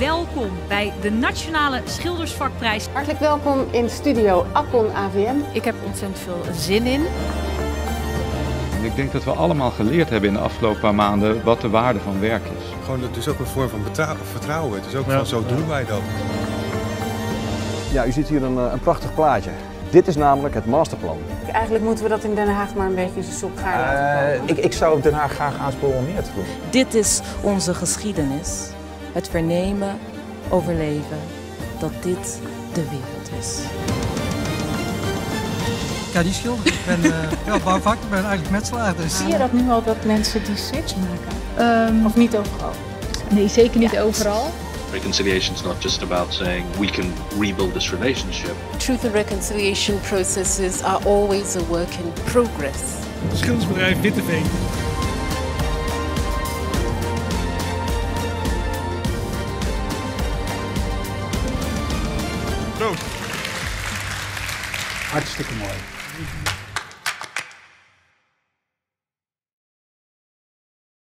welkom bij de Nationale Schildersvakprijs. Hartelijk welkom in studio Appon AVM. Ik heb ontzettend veel zin in. Ik denk dat we allemaal geleerd hebben in de afgelopen paar maanden wat de waarde van werk is. Gewoon, het is ook een vorm van vertrouwen. Het is ook van zo doen wij dat. Ja, u ziet hier een prachtig plaatje. Dit is namelijk het masterplan. Eigenlijk moeten we dat in Den Haag maar een beetje op gaar laten komen. Ik zou Den Haag graag aansporen om meer te doen. Dit is onze geschiedenis. Het vernemen, overleven, dat dit de wereld is. Ja, die schilder. Ik ben bouwvakker, ik ben eigenlijk metselaar. Dus. Zie je dat nu al dat mensen die switch maken? Of niet overal? Nee, zeker niet overal. Reconciliation is not just about saying we can rebuild this relationship. Truth and reconciliation processes are always a work in progress. Schildersbedrijf Witteveen. Zo. Hartstikke mooi.